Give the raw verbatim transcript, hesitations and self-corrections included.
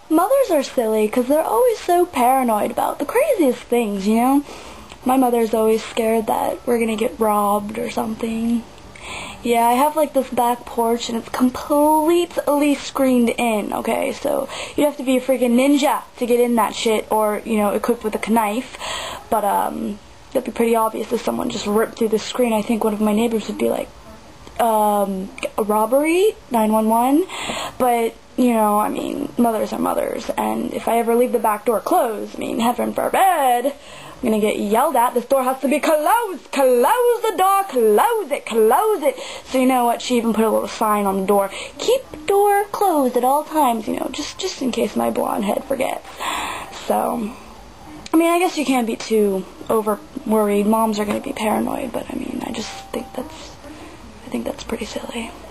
mothers are silly because they're always so paranoid about the craziest things, you know? My mother's always scared that we're gonna get robbed or something. Yeah, I have like this back porch and it's completely screened in, okay? So you'd have to be a freaking ninja to get in that shit, or, you know, equipped with a knife. But, um, it'd be pretty obvious if someone just ripped through the screen. I think one of my neighbors would be like, um, a robbery, nine one one. But, you know, I mean, mothers are mothers. And if I ever leave the back door closed, I mean, heaven forbid, I'm gonna get yelled at. This door has to be closed. Close the door. Close it. Close it. So you know what? She even put a little sign on the door. Keep door closed at all times. You know, just just in case my blonde head forgets. So, I mean, I guess you can't be too over worried. Moms are gonna be paranoid, but I mean, I just think that's I think that's pretty silly.